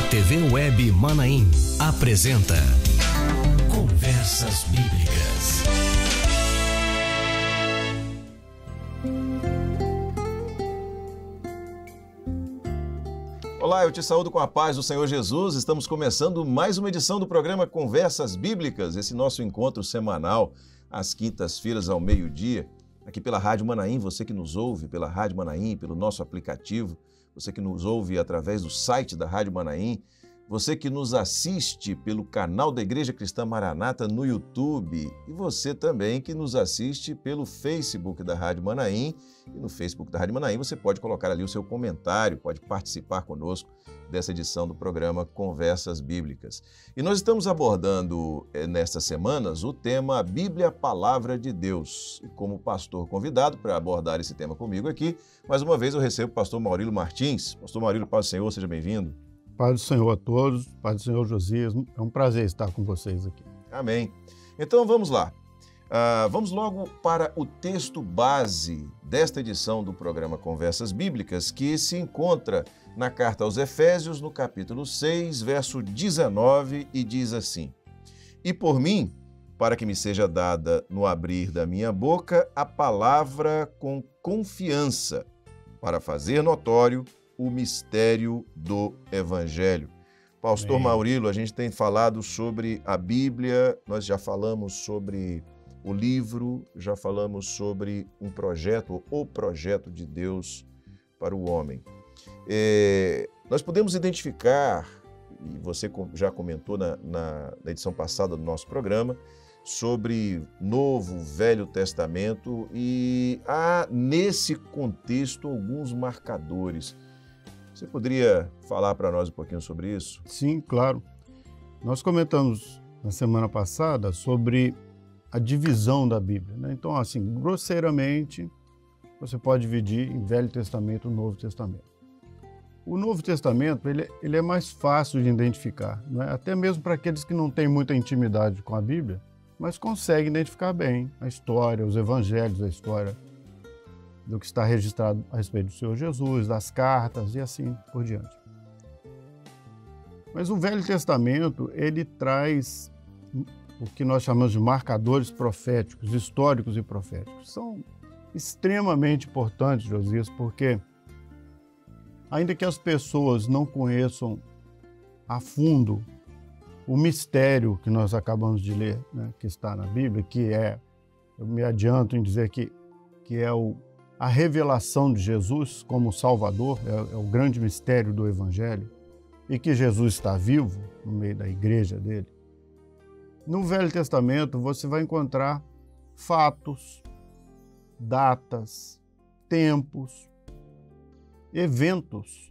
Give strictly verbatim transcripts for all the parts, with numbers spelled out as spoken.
T V Web Manaim apresenta Conversas Bíblicas. Olá, eu te saúdo com a paz do Senhor Jesus. Estamos começando mais uma edição do programa Conversas Bíblicas, esse nosso encontro semanal às quintas-feiras ao meio-dia, aqui pela Rádio Manaim. Você que nos ouve pela Rádio Manaim, pelo nosso aplicativo, você que nos ouve através do site da Rádio Manaim, você que nos assiste pelo canal da Igreja Cristã Maranata no YouTube e você também que nos assiste pelo Facebook da Rádio Manaim. E no Facebook da Rádio Manaim você pode colocar ali o seu comentário, pode participar conosco dessa edição do programa Conversas Bíblicas. E nós estamos abordando nestas semanas o tema Bíblia, Palavra de Deus. E como pastor convidado para abordar esse tema comigo aqui, mais uma vez eu recebo o pastor Maurílio Martins. Pastor Maurílio, paz do Senhor, seja bem-vindo. Paz do Senhor a todos, paz do Senhor Josias, é um prazer estar com vocês aqui. Amém. Então vamos lá, uh, vamos logo para o texto base desta edição do programa Conversas Bíblicas, que se encontra na carta aos Efésios, no capítulo seis, verso dezenove, e diz assim: E por mim, para que me seja dada no abrir da minha boca a palavra com confiança, para fazer notório o mistério do Evangelho. Pastor Maurílio, a gente tem falado sobre a Bíblia, nós já falamos sobre o livro, já falamos sobre um projeto, o projeto de Deus para o homem. É, nós podemos identificar, e você já comentou na, na, na edição passada do nosso programa, sobre Novo, Velho Testamento, e há nesse contexto alguns marcadores. Você poderia falar para nós um pouquinho sobre isso? Sim, claro. Nós comentamos na semana passada sobre a divisão da Bíblia, né? Então, assim, grosseiramente, você pode dividir em Velho Testamento e Novo Testamento. O Novo Testamento, ele, ele é mais fácil de identificar, né? Até mesmo para aqueles que não têm muita intimidade com a Bíblia, mas conseguem identificar bem a história, os evangelhos, a história do que está registrado a respeito do Senhor Jesus, das cartas e assim por diante. Mas o Velho Testamento, ele traz o que nós chamamos de marcadores proféticos, históricos e proféticos. São extremamente importantes, Josias, porque ainda que as pessoas não conheçam a fundo o mistério que nós acabamos de ler, né, que está na Bíblia, que é, eu me adianto em dizer que, que é o a revelação de Jesus como Salvador, é, é o grande mistério do Evangelho, e que Jesus está vivo no meio da igreja dele. No Velho Testamento você vai encontrar fatos, datas, tempos, eventos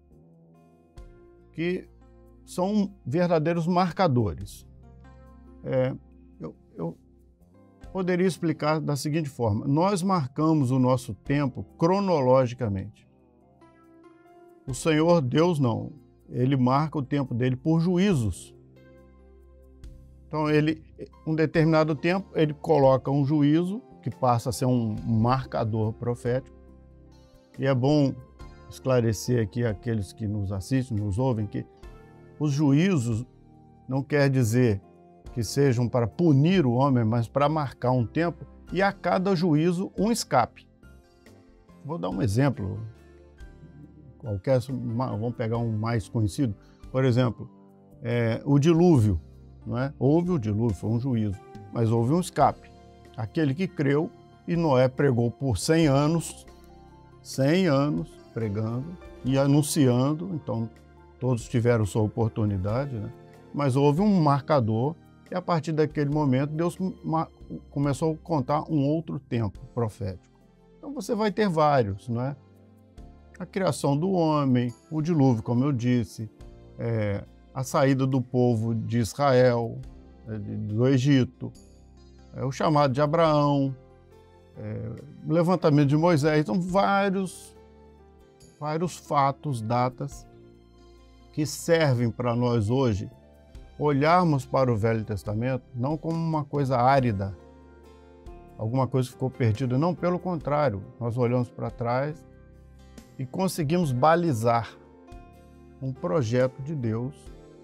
que são verdadeiros marcadores. É, eu, eu poderia explicar da seguinte forma: nós marcamos o nosso tempo cronologicamente. O Senhor Deus não, ele marca o tempo dele por juízos. Então, ele, um determinado tempo, ele coloca um juízo que passa a ser um marcador profético. E é bom esclarecer aqui àqueles que nos assistem, nos ouvem, que os juízos não quer dizer que sejam para punir o homem, mas para marcar um tempo, e a cada juízo um escape. Vou dar um exemplo qualquer, vamos pegar um mais conhecido. Por exemplo, é, o dilúvio, não é? Houve o dilúvio, foi um juízo, mas houve um escape. Aquele que creu, e Noé pregou por cem anos, cem anos pregando e anunciando, então todos tiveram sua oportunidade, né? Mas houve um marcador. E a partir daquele momento, Deus começou a contar um outro tempo profético. Então você vai ter vários, não é? A criação do homem, o dilúvio, como eu disse, é, a saída do povo de Israel, é, do Egito, é, o chamado de Abraão, é, o levantamento de Moisés. Então vários, vários fatos, datas que servem para nós hoje olharmos para o Velho Testamento não como uma coisa árida, alguma coisa que ficou perdida. Não, pelo contrário, nós olhamos para trás e conseguimos balizar um projeto de Deus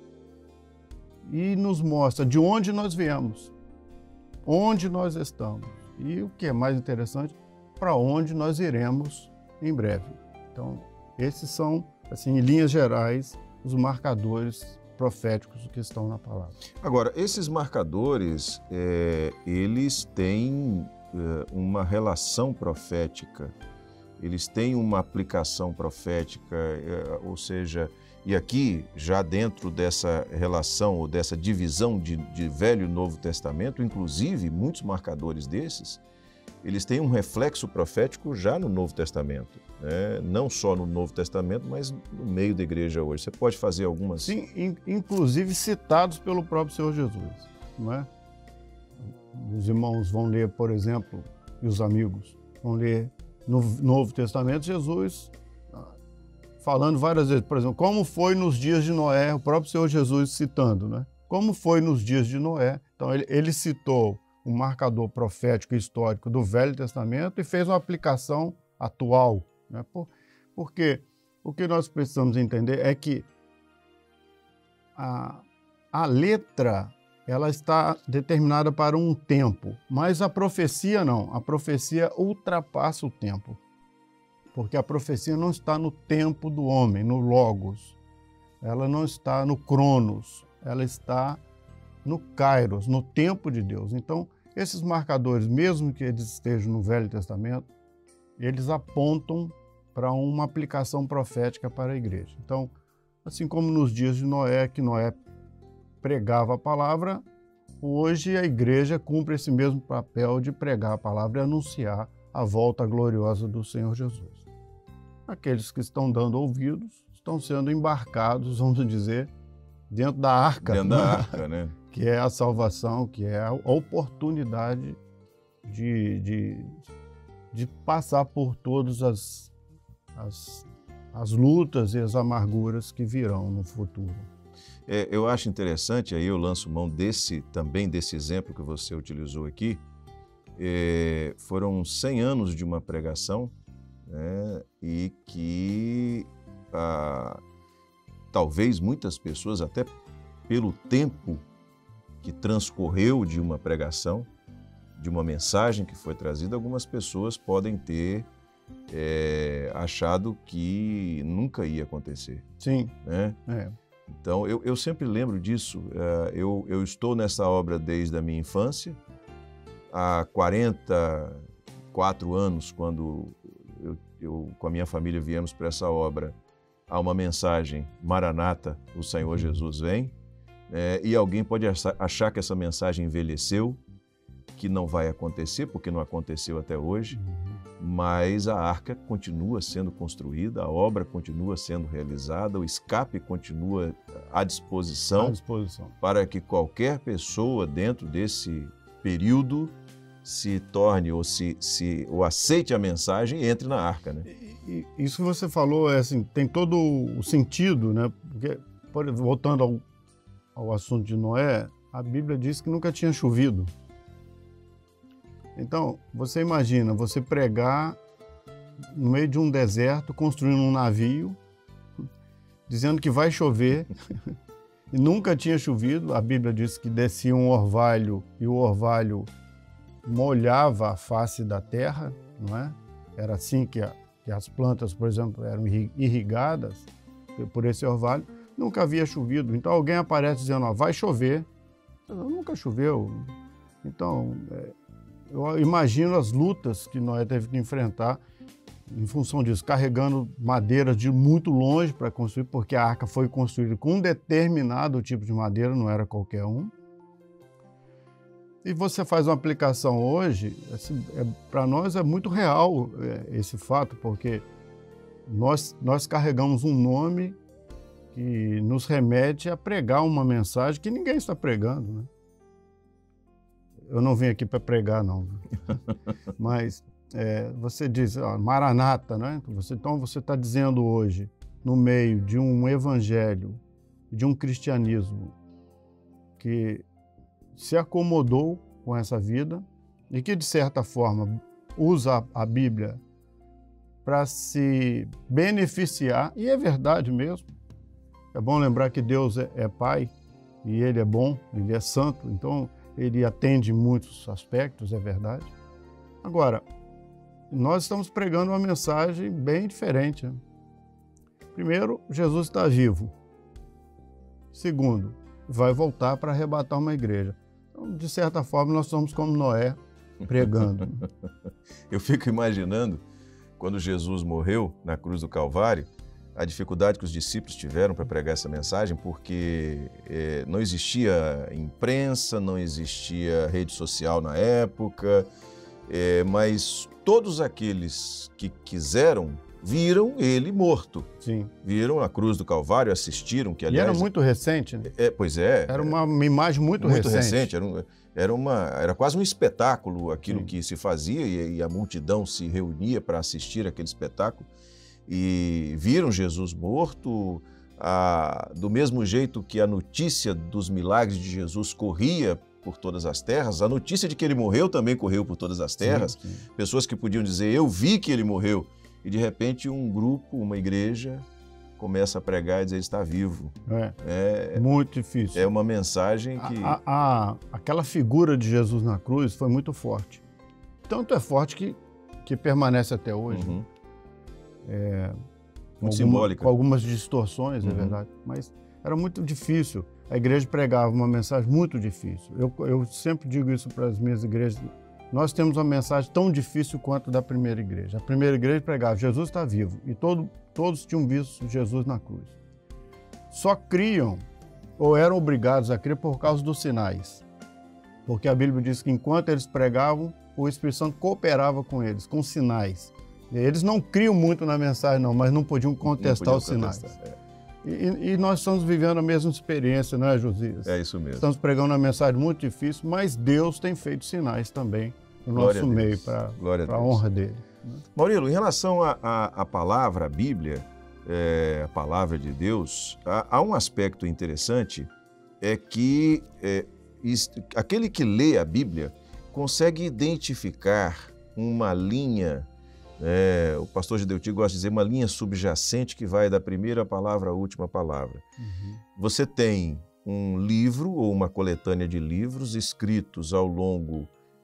e nos mostra de onde nós viemos, onde nós estamos e, o que é mais interessante, para onde nós iremos em breve. Então, esses são, assim, em linhas gerais, os marcadores proféticos que estão na palavra. Agora, esses marcadores, é, eles têm é, uma relação profética, eles têm uma aplicação profética, é, ou seja, e aqui, já dentro dessa relação ou dessa divisão de, de Velho e Novo Testamento, inclusive, muitos marcadores desses, eles têm um reflexo profético já no Novo Testamento, né? Não só no Novo Testamento, mas no meio da igreja hoje. Você pode fazer algumas... Sim, in, inclusive citados pelo próprio Senhor Jesus, não é? Os irmãos vão ler, por exemplo, e os amigos vão ler no Novo Testamento, Jesus falando várias vezes, por exemplo, como foi nos dias de Noé, o próprio Senhor Jesus citando, né? Como foi nos dias de Noé. Então, ele, ele citou um marcador profético e histórico do Velho Testamento e fez uma aplicação atual, né? Por, porque o que nós precisamos entender é que a, a letra ela está determinada para um tempo, mas a profecia não. A profecia ultrapassa o tempo, porque a profecia não está no tempo do homem, no logos. Ela não está no cronos, ela está no kairos, no tempo de Deus. Então, esses marcadores, mesmo que eles estejam no Velho Testamento, eles apontam para uma aplicação profética para a igreja. Então, assim como nos dias de Noé, que Noé pregava a palavra, hoje a igreja cumpre esse mesmo papel de pregar a palavra e anunciar a volta gloriosa do Senhor Jesus. Aqueles que estão dando ouvidos estão sendo embarcados, vamos dizer, dentro da arca. Dentro da arca, né? Que é a salvação, que é a oportunidade de, de, de passar por todas as, as, as lutas e as amarguras que virão no futuro. É, eu acho interessante, aí eu lanço mão desse, também desse exemplo que você utilizou aqui. É, foram cem anos de uma pregação, né, e que ah, talvez muitas pessoas, até pelo tempo que transcorreu de uma pregação, de uma mensagem que foi trazida, algumas pessoas podem ter é, achado que nunca ia acontecer. Sim. Né? É. Então, eu, eu sempre lembro disso. Eu, eu estou nessa obra desde a minha infância. Há quarenta e quatro anos, quando eu, eu com a minha família viemos para essa obra, há uma mensagem, Maranata, o Senhor Jesus vem. É, e alguém pode achar que essa mensagem envelheceu, que não vai acontecer, porque não aconteceu até hoje, mas a arca continua sendo construída, a obra continua sendo realizada, o escape continua à disposição, à disposição. Para que qualquer pessoa dentro desse período se torne ou, se, se, ou aceite a mensagem e entre na arca. Né? E, e, isso que você falou é, assim, tem todo o sentido, né? Porque, por, voltando ao, ao assunto de Noé, a Bíblia diz que nunca tinha chovido. Então, você imagina, você pregar no meio de um deserto, construindo um navio, dizendo que vai chover, e nunca tinha chovido. A Bíblia diz que descia um orvalho, e o orvalho molhava a face da terra, não é? Era assim que, a, que as plantas, por exemplo, eram irrigadas por esse orvalho. Nunca havia chovido. Então, alguém aparece dizendo, ó, vai chover. Nunca choveu. Então, é, eu imagino as lutas que Noé teve que enfrentar em função disso, carregando madeira de muito longe para construir, porque a arca foi construída com um determinado tipo de madeira, não era qualquer um. E você faz uma aplicação hoje, assim, é, para nós é muito real é, esse fato, porque nós, nós carregamos um nome que nos remete a pregar uma mensagem que ninguém está pregando, né? Eu não vim aqui para pregar, não. Mas é, você diz, ó, Maranata, né? Você, então você está dizendo hoje, no meio de um evangelho, de um cristianismo que se acomodou com essa vida e que, de certa forma, usa a Bíblia para se beneficiar, e é verdade mesmo, É bom lembrar que Deus é, é Pai e Ele é bom, Ele é santo, então Ele atende muitos aspectos, é verdade. Agora, nós estamos pregando uma mensagem bem diferente. Né? Primeiro, Jesus está vivo. Segundo, vai voltar para arrebatar uma igreja. Então, de certa forma, nós somos como Noé, pregando. Eu fico imaginando, quando Jesus morreu na cruz do Calvário, a dificuldade que os discípulos tiveram para pregar essa mensagem, porque é, não existia imprensa, não existia rede social na época, é, mas todos aqueles que quiseram viram ele morto. Sim. Viram a cruz do Calvário, assistiram, que aliás... E era muito recente, né? É, pois é. Era uma, uma imagem muito, muito recente. recente. Era, um, era, uma, era quase um espetáculo aquilo Sim. que se fazia e, e a multidão se reunia para assistir aquele espetáculo. E viram Jesus morto, a, do mesmo jeito que a notícia dos milagres de Jesus corria por todas as terras, a notícia de que ele morreu também correu por todas as terras. Sim, sim. Pessoas que podiam dizer, eu vi que ele morreu. E de repente um grupo, uma igreja, começa a pregar e dizer, ele está vivo. É, é muito difícil. É uma mensagem que... A, a, a, aquela figura de Jesus na cruz foi muito forte. Tanto é forte que, que permanece até hoje. Uhum. É, muito alguma, simbólica. Com algumas distorções, uhum. é verdade. Mas era muito difícil. A igreja pregava uma mensagem muito difícil. Eu, eu sempre digo isso para as minhas igrejas. Nós temos uma mensagem tão difícil quanto da primeira igreja. A primeira igreja pregava, Jesus está vivo. E todo, todos tinham visto Jesus na cruz. Só criam, ou eram obrigados a crer por causa dos sinais. Porque a Bíblia diz que enquanto eles pregavam, o Espírito Santo cooperava com eles, com sinais. Eles não criam muito na mensagem, não, mas não podiam contestar não podiam os sinais. Contestar, é. E, e nós estamos vivendo a mesma experiência, não é, Josias? É isso mesmo. Estamos pregando uma mensagem muito difícil, mas Deus tem feito sinais também no Glória nosso meio, para a honra dele. Maurilo, em relação à palavra, a Bíblia, é, a palavra de Deus, há, há um aspecto interessante, é que é, ist, aquele que lê a Bíblia consegue identificar uma linha. É, o pastor Gideuti gosta de dizer uma linha subjacente que vai da primeira palavra à última palavra. Uhum. Você tem um livro ou uma coletânea de livros escritos ao longo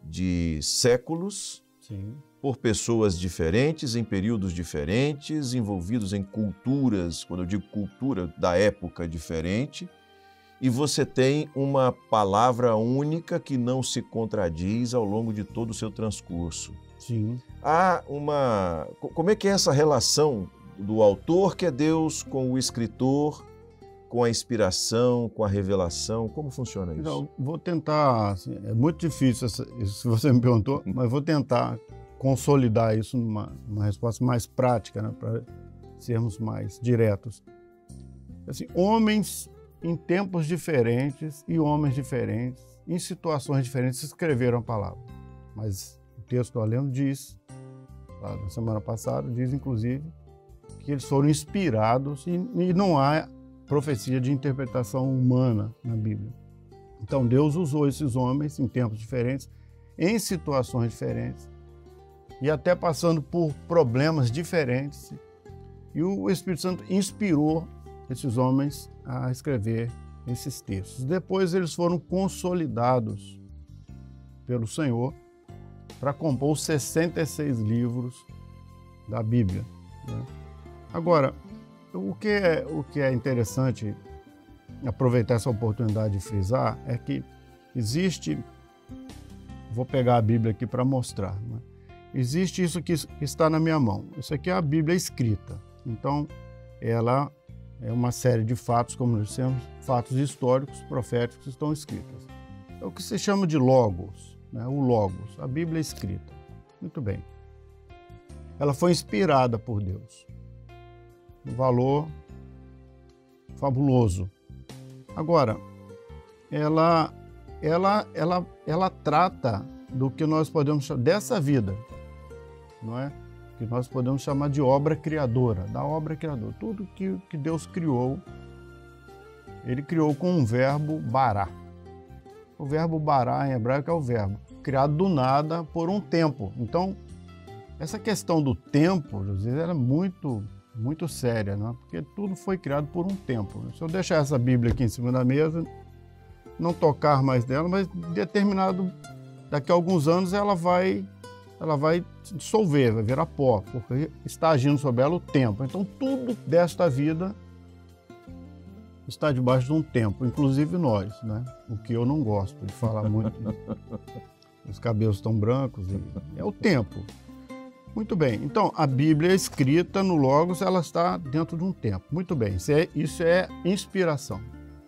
de séculos, Sim. por pessoas diferentes, em períodos diferentes, envolvidos em culturas, quando eu digo cultura, da época diferente, e você tem uma palavra única que não se contradiz ao longo de todo o seu transcurso. Sim. Há uma... Como é que é essa relação do autor, que é Deus, com o escritor, com a inspiração, com a revelação? Como funciona isso? Não, vou tentar, assim, é muito difícil essa, isso que você me perguntou, mas vou tentar consolidar isso numa, numa resposta mais prática, né, para sermos mais diretos. Assim, homens em tempos diferentes e homens diferentes, em situações diferentes, escreveram a palavra, mas... O texto que eu lendo diz, lá na semana passada, diz inclusive que eles foram inspirados e, e não há profecia de interpretação humana na Bíblia. Então Deus usou esses homens em tempos diferentes, em situações diferentes e até passando por problemas diferentes. E o Espírito Santo inspirou esses homens a escrever esses textos. Depois eles foram consolidados pelo Senhor para compor os sessenta e seis livros da Bíblia. Né? Agora, o que, é, o que é interessante aproveitar essa oportunidade de frisar é que existe, vou pegar a Bíblia aqui para mostrar, né? Existe isso que está na minha mão. Isso aqui é a Bíblia escrita. Então, ela é uma série de fatos, como nós dissemos, fatos históricos, proféticos que estão escritos. É o que se chama de Logos. O Logos, a Bíblia escrita. Muito bem. Ela foi inspirada por Deus. Um valor fabuloso. Agora, ela, ela, ela, ela trata do que nós podemos chamar dessa vida, não é? Que nós podemos chamar de obra criadora, da obra criadora. Tudo que, que Deus criou, Ele criou com um verbo bará. O verbo bará em hebraico é o verbo criado do nada por um tempo. Então, essa questão do tempo, José, era muito, muito séria, né? Porque tudo foi criado por um tempo. Se eu deixar essa Bíblia aqui em cima da mesa, não tocar mais nela, mas determinado, daqui a alguns anos ela vai, ela vai se dissolver, vai virar pó, porque está agindo sobre ela o tempo. Então tudo desta vida está debaixo de um tempo, inclusive nós, né? O que eu não gosto de falar muito. Os cabelos estão brancos, e é o tempo. Muito bem, então a Bíblia escrita no Logos, ela está dentro de um tempo. Muito bem, isso é, isso é inspiração.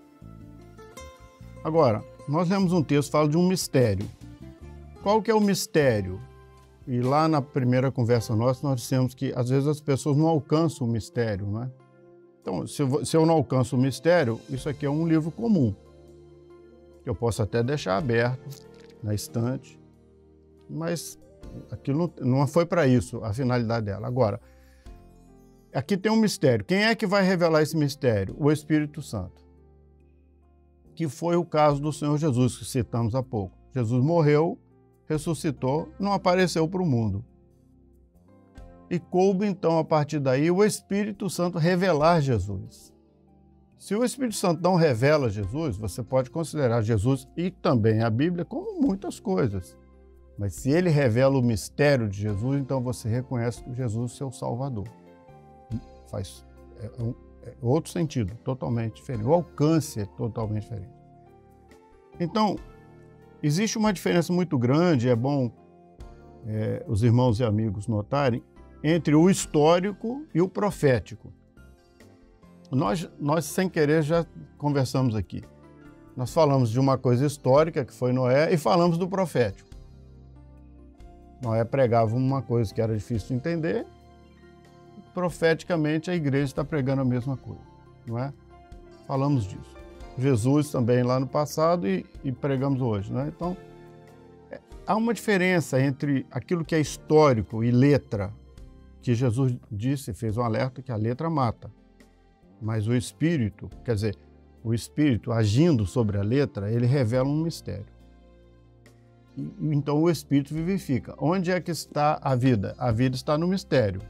Agora, nós lemos um texto que fala de um mistério. Qual que é o mistério? E lá na primeira conversa nossa, nós dissemos que às vezes as pessoas não alcançam o mistério, não é? Então, se eu, se eu não alcanço o mistério, isso aqui é um livro comum, que eu posso até deixar aberto na estante, mas aquilo não, não foi para isso a finalidade dela. Agora, aqui tem um mistério. Quem é que vai revelar esse mistério? O Espírito Santo. Que foi o caso do Senhor Jesus, que citamos há pouco. Jesus morreu, ressuscitou, não apareceu para o mundo. E coube, então, a partir daí, o Espírito Santo revelar Jesus. Se o Espírito Santo não revela Jesus, você pode considerar Jesus e também a Bíblia como muitas coisas. Mas se ele revela o mistério de Jesus, então você reconhece Jesus seu Salvador. Faz é um, é outro sentido, totalmente diferente. O alcance é totalmente diferente. Então, existe uma diferença muito grande, é bom é, os irmãos e amigos notarem, entre o histórico e o profético. Nós, nós, sem querer, já conversamos aqui. Nós falamos de uma coisa histórica, que foi Noé, e falamos do profético. Noé pregava uma coisa que era difícil de entender, profeticamente a igreja está pregando a mesma coisa, não é? Falamos disso. Jesus também lá no passado e, e pregamos hoje, não é? Então, é, há uma diferença entre aquilo que é histórico e letra, que Jesus disse, fez um alerta que a letra mata, mas o Espírito, quer dizer, o Espírito agindo sobre a letra, ele revela um mistério. Então o Espírito vivifica. Onde é que está a vida? A vida está no mistério.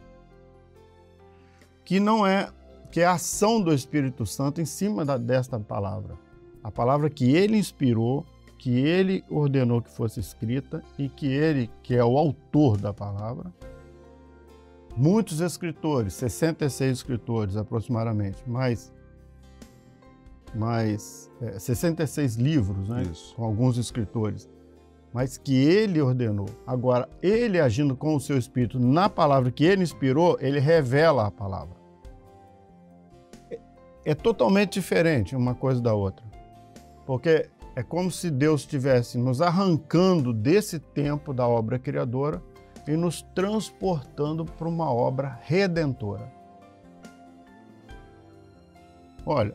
Que não é, que é a ação do Espírito Santo em cima da, desta palavra. A palavra que ele inspirou, que ele ordenou que fosse escrita e que ele, que é o autor da palavra. Muitos escritores, sessenta e seis escritores aproximadamente, mais, mais é, sessenta e seis livros, né? Isso. Com alguns escritores. Mas que ele ordenou. Agora, ele agindo com o seu Espírito na palavra que ele inspirou, ele revela a palavra. É, é totalmente diferente uma coisa da outra. Porque é como se Deus estivesse nos arrancando desse tempo da obra criadora e nos transportando para uma obra redentora. Olha,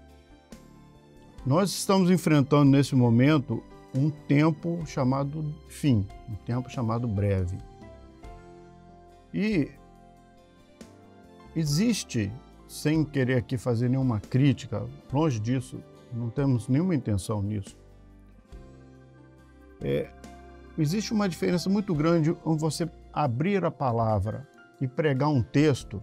nós estamos enfrentando nesse momento um tempo chamado fim, um tempo chamado breve. E existe, sem querer aqui fazer nenhuma crítica, longe disso, não temos nenhuma intenção nisso, é, existe uma diferença muito grande em você abrir a palavra e pregar um texto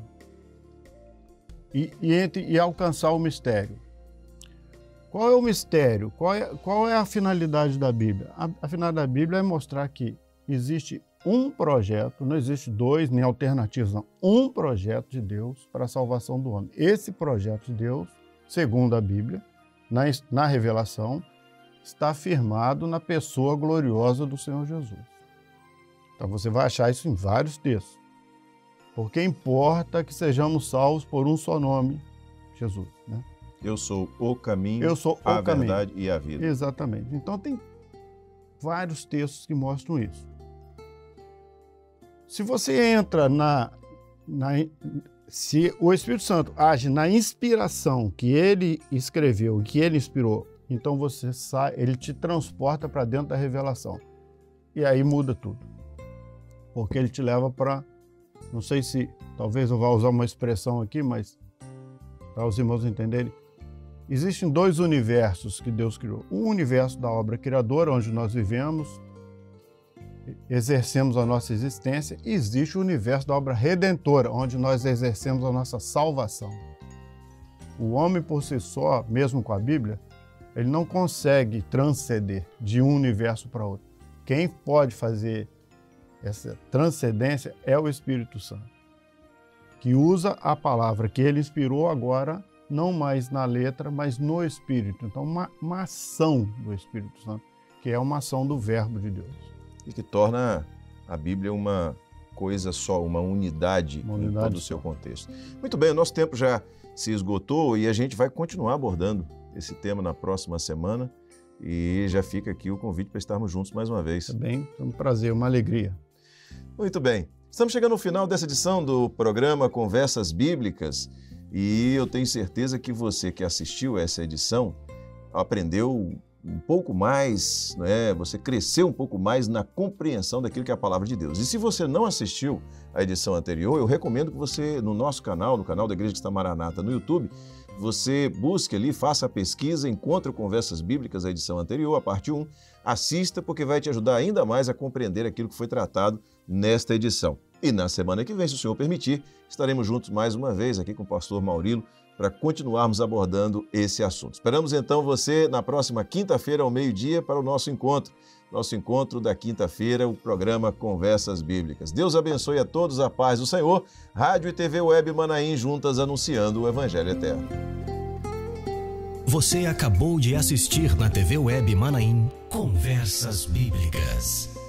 e, e, entre, e alcançar o mistério. Qual é o mistério? Qual é, qual é a finalidade da Bíblia? A, a finalidade da Bíblia é mostrar que existe um projeto, não existe dois, nem alternativas, não. Um projeto de Deus para a salvação do homem. Esse projeto de Deus, segundo a Bíblia, na, na revelação, está firmado na pessoa gloriosa do Senhor Jesus. Então você vai achar isso em vários textos. Porque importa que sejamos salvos por um só nome, Jesus, né? Eu sou o caminho, Eu sou a o caminho. verdade e a vida. Exatamente. Então tem vários textos que mostram isso. Se você entra na, na... Se o Espírito Santo age na inspiração que ele escreveu, que ele inspirou, então você sai, ele te transporta para dentro da revelação. E aí muda tudo. Porque ele te leva para... Não sei se... Talvez eu vá usar uma expressão aqui, mas para os irmãos entenderem. Existem dois universos que Deus criou. Um universo da obra criadora, onde nós vivemos, exercemos a nossa existência, e existe o universo da obra redentora, onde nós exercemos a nossa salvação. O homem por si só, mesmo com a Bíblia, ele não consegue transcender de um universo para outro. Quem pode fazer essa transcendência é o Espírito Santo, que usa a palavra que ele inspirou agora, não mais na letra, mas no Espírito. Então, uma, uma ação do Espírito Santo, que é uma ação do Verbo de Deus. E que torna a Bíblia uma coisa só, uma unidade, uma unidade em todo o seu contexto. Muito bem, o nosso tempo já se esgotou e a gente vai continuar abordando esse tema na próxima semana. E já fica aqui o convite para estarmos juntos mais uma vez. Também é um prazer, uma alegria. Muito bem. Estamos chegando ao final dessa edição do programa Conversas Bíblicas e eu tenho certeza que você que assistiu a essa edição aprendeu um pouco mais, né? Você cresceu um pouco mais na compreensão daquilo que é a palavra de Deus. E se você não assistiu a edição anterior, eu recomendo que você, no nosso canal, no canal da Igreja Cristã Maranata no YouTube, você busque ali, faça a pesquisa, encontre o Conversas Bíblicas, a edição anterior, a parte um, assista, porque vai te ajudar ainda mais a compreender aquilo que foi tratado nesta edição. E na semana que vem, se o Senhor permitir, estaremos juntos mais uma vez aqui com o pastor Maurilo para continuarmos abordando esse assunto. Esperamos então você na próxima quinta-feira ao meio-dia para o nosso encontro. Nosso encontro da quinta-feira, o programa Conversas Bíblicas. Deus abençoe a todos, a paz do Senhor. Rádio e T V Web Manaim juntas anunciando o Evangelho Eterno. Você acabou de assistir na T V Web Manaim Conversas Bíblicas.